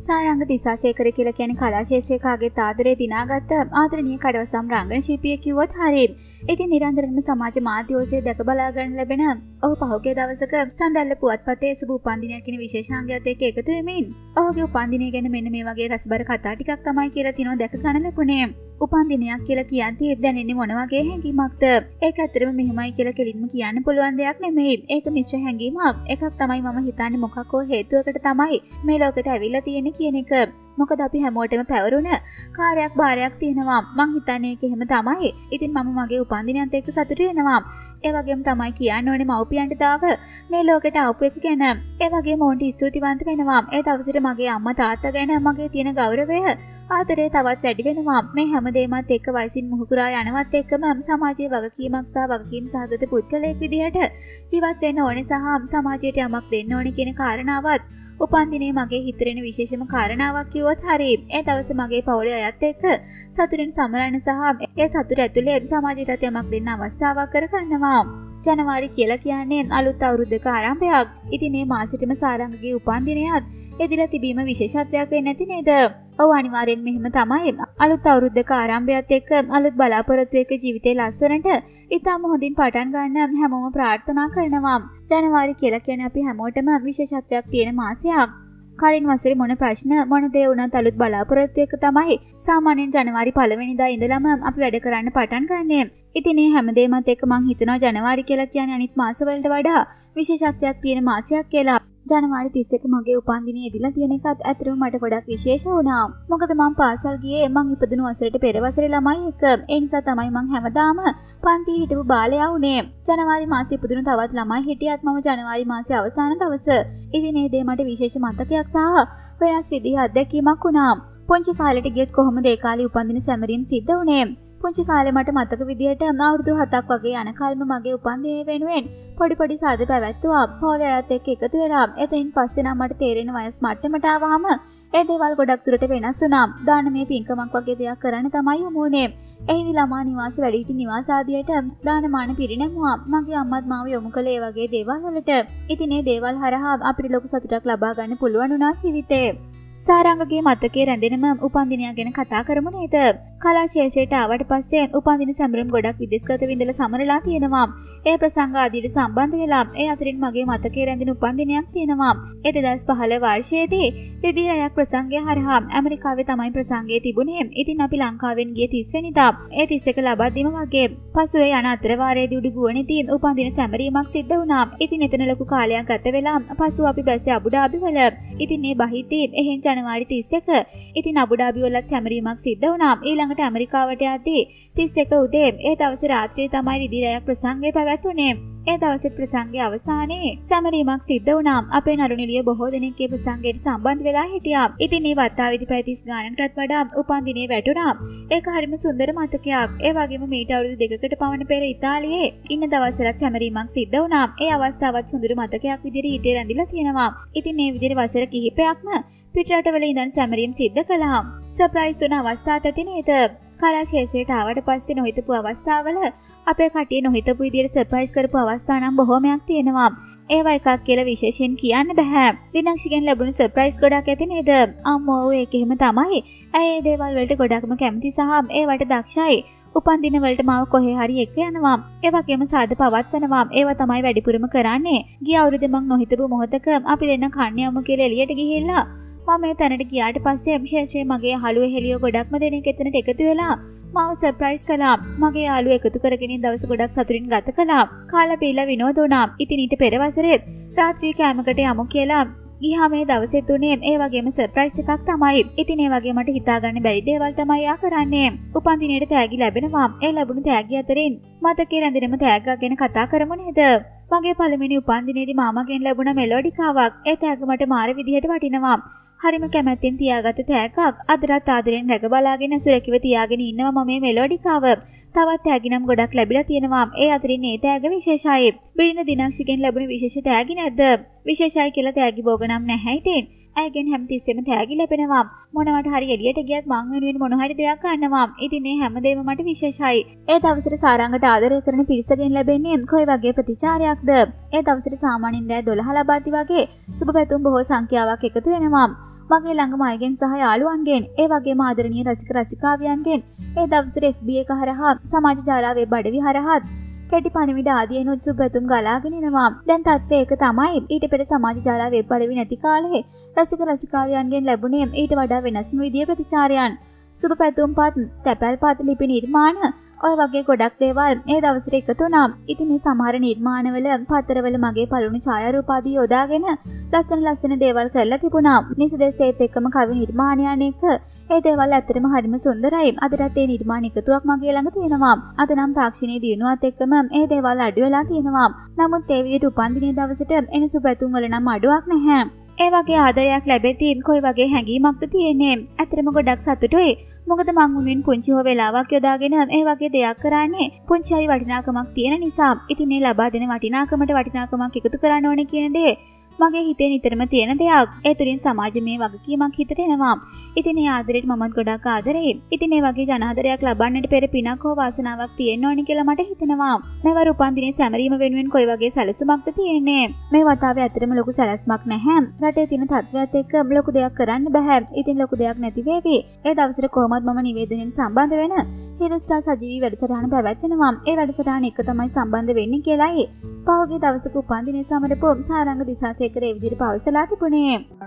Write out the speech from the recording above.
සාරංග දිසාසේකර කියලා කියන්නේ කලා ශාස්ත්‍රයකගේ ආදරේ දිනාගත්ත ආදරණීය කඩවසම් රංගන ශිල්පියෙක් කිව්වොත් හරියි. ඉතින් නිරන්තරයෙන්ම සමාජ මාධ්‍ය ඔස්සේ දැක බලා ගන්න ලැබෙන ඔහු පහුගිය දවසක සඳැල්ල පුවත්පතේ සුබ උපන්දිනයක් කියන විශේෂාංගයත් එක්ක එකතු වෙමින් ඔහුගේ උපන්දිනය ගැන මෙන්න මේ වගේ රසබර කතා ටිකක් තමයි කියලා තිනව දැක ගන්න ලැබුණේ. උපන්දිනයක් කියලා කියන්ති දැනෙන්නේ මොන වගේ හැඟීමක්ද? ඒක ඇත්තටම මෙහෙමයි කියලා කෙලින්ම කියන්න පුළුවන් දෙයක් නෙමෙයි. ඒක මිශ්‍ර හැඟීමක්. එකක් තමයි මම හිතන්නේ මොකක් හෝ හේතුවකට තමයි මේ ලෝකෙට ඇවිල්ලා තියෙන්නේ කියන එක. මොකද අපි හැමෝටම පැවරුණ කාර්යයක් භාරයක් තියෙනවා. මං හිතන්නේ ඒක එහෙම තමයි. ඉතින් මම මගේ උපන්දිනයත් එක්ක සතුටු වෙනවා. ඒ වගේම තමයි කියන්න ඕනේ මව්පියන්ට තාව මේ ලෝකෙට ආපු එක ගැන. ඒ වගේම ඕන්ට ස්තුතිවන්ත වෙනවා. ඒ දවසට මගේ අම්මා තාත්තා ගැන මගේ තියෙන ගෞරවය ආදරේ තවත් වැඩි වෙනවා. මේ හැමදේමත් එක්ක වයසින් මුහුකුරා යනවත් එක්කම සමාජයේ වගකීමක් සහ වගකීම් සහගත පුද්ගලයෙක් විදිහට ජීවත් වෙන්න ඕනේ සහ සමාජයට යමක් දෙන්න ඕනේ කියන කාරණාවත් උපන්දිනේ මගේ හිතරෙන විශේෂම කාරණාවක් කිව්වොත් හරියි. ඒ දවසේ මගේ පවුලේ අයත් එක්ක සතුටින් සමරන්න සහ ඒ සතුට ඇතුලේ සමාජයට යමක් දෙන්න අවස්ථාවක් කරගන්නවා. ජනවාරි කියලා කියන්නේ අලුත් අවුරුද්දක ආරම්භයක්. ඉතින් මේ මාසෙටම සාරංගගේ උපන්දිනයත් එදිලා තිබීම විශේෂත්වයක් වෙන්නේ නැති නේද? ඔව් අනිවාර්යෙන් මෙහෙම තමයි. අලුත් අවුරුද්දක ආරම්භයත් එක්ක අලුත් බලාපොරොත්තු එක්ක ජීවිතේ ලස්සනට ඉතාම හොඳින් පටන් ගන්න හැමෝම ප්‍රාර්ථනා කරනවා. ජනවාරි කියලා කියන්නේ අපි හැමෝටම විශේෂත්වයක් තියෙන මාසයක්. කලින් වසරේ මොන ප්‍රශ්න මොන දේ වුණත් අලුත් බලාපොරොත්තු එක්ක තමයි සාමාන්‍යයෙන් ජනවාරි 1 වෙනිදා ඉඳලම අපි වැඩ කරන්න පටන් ගන්නෙ. ඉතින් මේ හැමදේමත් එක්ක මං හිතනවා ජනවාරි කියලා කියන්නේ අනිත් මාසවලට වඩා විශේෂත්වයක් තියෙන මාසයක් කියලා. ජනවාරි 31 මගේ උපන්දිනේ එදිලා තියෙන එකත් ඇත්තටම මට ගොඩක් විශේෂ වුණා. මොකද මම පාසල් ගියේ මං ඉපදුණු වසරේට පෙර වසරේ ළමයි එක්ක. ඒ නිසා තමයි මං හැමදාම පන්තියේ හිටපු බාලයා වුණේ. ජනවාරි මාසේ ඉපදුණු තවත් ළමයි හිටියත් මම ජනවාරි මාසේ අවසාන දවස. ඉතින් මේ දේ මට විශේෂ මතකයක් සහ වෙනස් විදිහේ අත්දැකීමක් වුණා. පුංචි කාලේට ගියත් කොහොමද ඒ කාලේ උපන්දින සැමරීම් සිද්ධ වුණේ? පුංචි කාලේ මට මතක විදිහට අවුරුදු 7ක් වගේ යන කාලෙම මගේ උපන්දිනේ වෙනුවෙන් පොඩි සාද පැවැත්තුවා. පොළොයත් එක්ක එකතු වෙලා. එතනින් පස්සේ නම් මට තේරෙන වයස් මට්ටමට ආවම ඒ දේවල් ගොඩක් දුරට වෙනස් වුණා. දානමය පින්කමක් වගේ දෙයක් කරන්න තමයි යමු වුණේ. එහිදී ළමා නිවාස වැඩිහිටි නිවාස ආදියට දානමාන පිරිනැමුවා. මගේ අම්මත් මාව යොමු කළේ ඒ වගේ දේවල් වලට. ඉතින් මේ දේවල් හරහා අපිට ලොකු සතුටක් ලබා ගන්න පුළුවන් වුණා ජීවිතේ. සාරංගගේ මතකයේ රැඳෙනම උපන්දිනය ගැන කතා කරමු නේද? කලා ශාස්ත්‍රයට ආවට පස්සේ උපන්දින සැමරීම් ගොඩක් විදේශගත විඳලා සමරලා තියෙනවා. ඒ ප්‍රසංග ආදියට සම්බන්ධ වෙලා ඒ අතරින් මගේ මතකයේ රැඳෙන උපන්දිනයක් තියෙනවා. ඒ 2015 වර්ෂයේදී රිදී රැයක් ප්‍රසංගය හරහා ඇමරිකාවේ තමයි ප්‍රසංගය තිබුණේ. ඉතින් අපි ලංකාවෙන් ගියේ 30 වෙනිදා. ඒ 31 ලබද්දිම වගේ පසුවේ යන අතරවාරයේදී උඩු ගුවනේදී උපන්දින සැමරීමක් සිද්ධ වුණා. ඉතින් එතන ලොකු කාලයක් ගත වෙලා පසුව අපි බැස්සේ අබුඩාබි වල. ඉතින් මේ බහිද්දී එහෙන් ජනවාරි 31 ඉතින් අබුඩාබි වලත් සැමරීමක් සිද්ධ වුණා. ඊළඟට ඇමරිකාවට යද්දී 31 උදේ ඒ දවසේ රාත්‍රියේ තමයි රිදී රැයක් ප්‍රසංගය පැවැත්වුණේ. ඒ දවසේ ප්‍රසංගයේ අවසානයේ සැමරීමක් සිද්ධ වුණා. අපේ නරුනිලිය බොහෝ දෙනෙක් ඒ ප්‍රසංගයට සම්බන්ධ වෙලා හිටියා. ඉතින් මේ වත්තාවේදී පැය 30 ගානකටත් වඩා උපන්දිනේ වැටුණා. ඒක හරිම සුන්දර මතකයක්. ඒ වගේම මීට අවුරුදු 2කට පමණ පෙර ඉතාලියේ ඉන්න දවස්වලත් සැමරීමක් සිද්ධ වුණා. ඒ අවස්ථාවත් සුන්දර මතකයක් විදිහට හිතේ රැඳිලා තියෙනවා. ඉතින් මේ විදිහට වසර කිහිපයක්ම පිටරටවල ඉඳන් සැමරීම් සිද්ධ කළා. සර්ප්‍රයිස් වුණ අවස්ථාත් ඇති නේද? කලා ශාස්ත්‍රයට ආවට පස්සේ නොහිතපු අවස්ථාවල අපේ කටියේ නොහිතපු විදිහට සර්ප්‍රයිස් කරපු අවස්ථා නම් බොහෝමයක් තියෙනවා. ඒවා එකක් කියලා විශේෂයෙන් කියන්න බෑ. දිනක්ෂිගෙන් ලැබුණු සර්ප්‍රයිස් ගොඩක් ඇති නේද? අම්මෝ ඒක එහෙම තමයි. ඇයි මේ දේවල් වලට ගොඩක්ම කැමති සහ ඒවට දක්ෂයි. උපන්දින වලට මාව කොහේ හරි එක්ක යනවා. ඒ වගේම සාද පවත්වනවා. ඒවා තමයි වැඩිපුරම කරන්නේ. ගිය අවුරුද්දේ මං නොහිතපු මොහොතක අපි දෙන්න කන්න යමු කියලා එළියට ගිහිල්ලා මම මේ තැනට ගියාට පස්සේ විශේෂයෙන් මගේ යාළුවෝ හෙලියෝ ගොඩක්ම දෙනෙක් එතනට එකතු වෙලා මාව සර්ප්‍රයිස් කළා. මගේ යාළුවෝ එකතු කරගෙන දවස් ගොඩක් සතුටින් ගත කළා. කාලා බීලා විනෝද වුණා. ඉතින් ඊට පෙර වසරේත් රාත්‍රී කෑමකට යමු කියලා ගියා. මේ දවසේ තුනේ ඒ වගේම සර්ප්‍රයිස් එකක් තමයි. ඉතින් ඒ වගේ මට හිතාගන්න බැරි දේවල් තමයි යා කරන්නේ. උපන්දිනේට තෑගි ලැබෙනවා. ඒ ලැබුණු තෑගි අතරින් මතකයේ රැඳෙනම තෑග්ගක් ගැන කතා කරමු නේද? මගේ පළවෙනි උපන්දිනේදී මාමගෙන් ලැබුණ මෙලෝඩිකාවක්. ඒ තෑග්ග මට මාර විදිහට වටිනවා. හරිම කැමැත්තෙන් තියාගත්ත තෑග්ගක්. අදටත් ආදරෙන් රැක බලාගෙන සුරකිව තියාගෙන ඉන්නවා මම මේ මෙලෝඩිකාව. තවත් තෑගි නම් ගොඩක් ලැබිලා තියෙනවා. ඒ අතරින් මේ තෑග්ග විශේෂයි. බිරිඳ දිනක්ෂිගෙන් ලැබුණ විශේෂ තෑගි නැද්ද? විශේෂයි කියලා තෑගි බෝග නම් නැහැ ඉතින්. ඇයගෙන් හැමතිස්සෙම තෑගි ලැබෙනවා. මොනවට හරි එළියට ගියත් මං වෙනුවෙන් මොන හරි දෙයක් ගන්නවා. ඉතින් මේ හැමදේම මට විශේෂයි. ඒ දවසට සාරංගට ආදරය කරන පිරිසගෙන් ලැබෙන්නේ කොයි වගේ ප්‍රතිචාරයක්ද? ඒ දවසට සාමාන්‍යයෙන් රෑ 12 ලබද්දි වගේ සුබ පැතුම් බොහෝ සංඛ්‍යාවක් එකතු වෙනවා. මගේ ළඟම අයගෙන් සහ යාළුවන්ගෙන් ඒ වගේම ආදරණීය රසික රසිකාවියන්ගෙන් ඒ දවසට FB එක හරහා සමාජ ජාලා වෙබ් අඩවි හරහා කැටි පණිවිඩ ආදීනුත් සුබතුම් ගලාගෙන එනවා. දැන් තත්ත්වය ඒක තමයි. ඊට පෙර සමාජ ජාලා වෙබ් අඩවි නැති කාලේ රසික රසිකාවියන්ගෙන් ලැබුණේ ඊට වඩා වෙනස්ම විදියේ ප්‍රතිචාරයන්. සුබ පැතුම්පත්, තැපැල්පත් ලිපි නිර්මාණ ඔය වගේ ගොඩක් දේවල් ඒ දවසට එකතු වුණා. ඉතින් මේ සමහර නිර්මාණවල පත්තරවල මගේ පළමු ඡායාරූප ආදී යොදාගෙන ලස්සන දේවල් කරලා තිබුණා. නිසදෙසේත් එක්කම කවි නිර්මාණයන් එක ඒ දේවල් ඇත්තටම හරිම සුන්දරයි. අදටත් ඒ නිර්මාණ එකතුවක් මගේ ළඟ තියෙනවා. අද නම් තාක්ෂණයේ දියුණුවත් එක්කම ඒ දේවල් අඩු වෙලා තියෙනවා. නමුත් ඒ විදිහට උපන්දිනේ දවසට එන සුබැතුම් වල නම් අඩුවක් නැහැ. ඒ වගේ ආදරයක් ලැබෙති කොයි වගේ හැඟීමක්ද තියෙන්නේ. ඇත්තටම ගොඩක් සතුටුයි. මොකද මං උන්වෙන් පුංචි හෝ වෙලාවක් යොදාගෙන ඒ වගේ දෙයක් කරන්නේ පුංචි හරි වටිනාකමක් තියෙන නිසා. ඉතින් මේ ලබා දෙන වටිනාකමක් එකතු කරන්න ඕනේ කියන දේ මගේ හිතේ නිතරම තියෙන දෙයක්. ඒ තුලින් සමාජමය වගකීමක් හිතට එනවා. ඉතින් මේ ආදරේට මමත් ගොඩක් ආදරෙයි. ඉතින් මේ වගේ ජනාදරයක් ලබන්නට පෙර පිනක් හෝ වාසනාවක් තියෙන්න ඕනේ කියලා මට හිතෙනවා. මේවර උපන්දිනේ සැමරීම වෙනුවෙන් කොයි වගේ සැලසුමක්ද තියෙන්නේ? මේ වතාවේ ඇත්තටම ලොකු සැලැස්මක් නැහැ. රටේ තියෙන තත්ත්වයත් එක්ක ලොකු දෙයක් කරන්න බෑ. ඉතින් ලොකු දෙයක් නැති වේවි. ඒ දවසට කොහොමද මම නිවේදනයෙන් සම්බන්ධ වෙන හිරු ස්ටාර් සජීවී වැඩසටහන පැවැත්වෙනවා. ඒ වැඩසටහන එක තමයි සම්බන්ධ වෙන්නේ කියලායි පහුගිය දවසක උපන්දිනේ සමරපු සාරංග දිසාසේකර ඒ විදිහට පවසලා තිබුණේ.